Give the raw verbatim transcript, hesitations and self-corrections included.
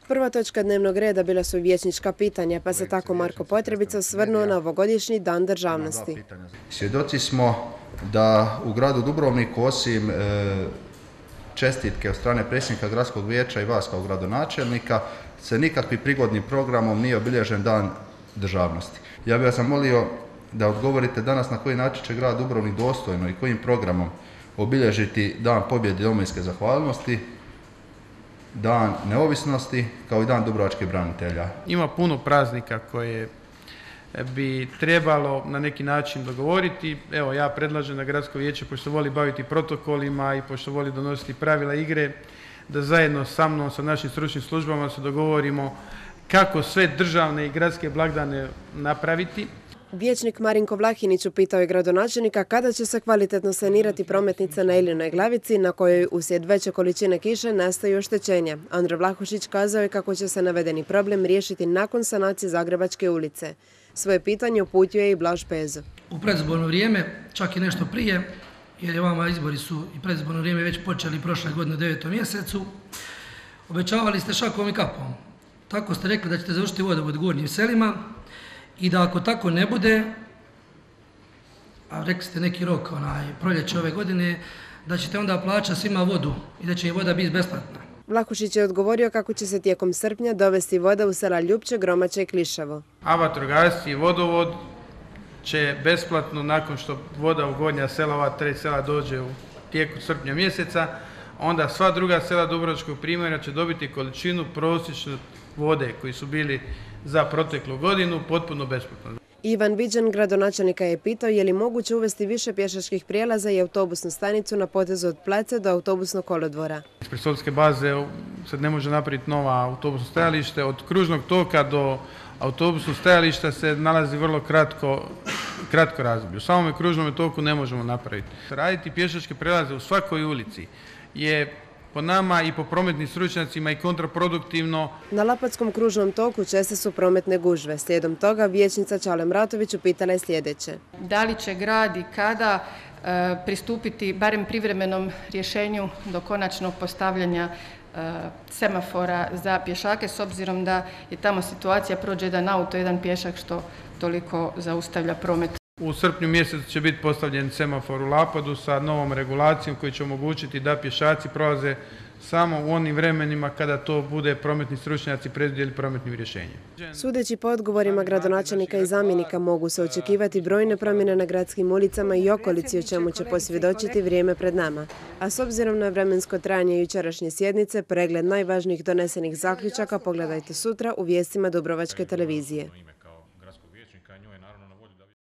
Prva točka dnevnog reda bila su vijećnička pitanja, pa se tako Marko Potrebica osvrnuo na ovogodišnji Dan državnosti. Svjedoci smo da u gradu Dubrovniku osim čestitke od strane predsjednika gradskog vijeća i vas kao gradonačelnika se nikakvim prigodnim programom nije obilježen Dan državnosti. Ja bih vas zamolio da odgovorite danas na koji način će grad Dubrovnik dostojno i kojim programom obilježiti Dan pobjede i domovinske zahvalnosti, Dan neovisnosti kao i Dan dubrovačkih branitelja. Ima puno praznika koje bi trebalo na neki način dogovoriti. Evo, ja predlažem da gradsko vijeće, pošto voli baviti protokolima i pošto voli donositi pravila igre, da zajedno sa mnom, sa našim stručnim službama se dogovorimo kako sve državne i gradske blagdane napraviti. Vijećnik Marinko Vlahinić upitao je gradonačelnika kada će se kvalitetno sanirati prometnica na Ilinoj Glavici, na kojoj uslijed veće količine kiše nastaju oštećenja. Andrej Vlahušić kazao je kako će se navedeni problem riješiti nakon sanacije Zagrebačke ulice. Svoje pitanje uputio je i Blaž Pezo. U predizborno vrijeme, čak i nešto prije, jer je vama izbori su i predizborno vrijeme već počeli prošle godine u devetom mjesecu, obećavali ste šakom i kapom. Tako ste rekli da ćete završiti vodovod u Gornjim selima i da ako tako ne bude, a rekli ste neki rok, onaj proljeće ove godine, da ćete onda plaćati svima vodu i da će im voda biti besplatna. Vlahušić je odgovorio kako će se tijekom srpnja dovesti voda u sela Ljupče, Gromače i Kliševo. A vatrogasci i vodovod će besplatno, nakon što voda u gornja sela, ova tri sela dođe u tijeku srpnja mjeseca, onda sva druga sela Dubrovačkog primorja će dobiti količinu prosječne vode koji su bili za proteklu godinu potpuno besplatno. Ivan Viđan, gradonačelnika, je pitao je li moguće uvesti više pješačkih prijelaza i autobusnu stanicu na potezu od Place do autobusnog kolodvora. Ispred Solske baze sad ne može napraviti nova autobusno stajalište. Od kružnog toka do autobusnog stajališta se nalazi vrlo kratko, kratko razdoblje. U samome kružnom toku ne možemo napraviti. Raditi pješačke prijelaze u svakoj ulici je po nama i po prometnim stručnjacima i kontraproduktivno. Na Lapatskom kružnom toku česte su prometne gužve. Slijedom toga vijećnica Čale Mratović upitala je sljedeće. Da li će grad i kada e, pristupiti barem privremenom rješenju do konačnog postavljanja e, semafora za pješake, s obzirom da je tamo situacija prođe jedan auto, jedan pješak, što toliko zaustavlja promet. U srpnju mjesecu će biti postavljen semafor u Lapadu sa novom regulacijom koji će omogućiti da pješaci prolaze samo u onim vremenima kada to bude prometni stručnjaci predvidjeli prometnim rješenjem. Sudeći po odgovorima gradonačelnika i zamjenika mogu se očekivati brojne promjene na gradskim ulicama i okolici, o čemu će posvjedočiti vrijeme pred nama. A s obzirom na vremensko trajanje jučerašnje sjednice, pregled najvažnijih donesenih zaključaka pogledajte sutra u vijestima Dubrovačke televizije.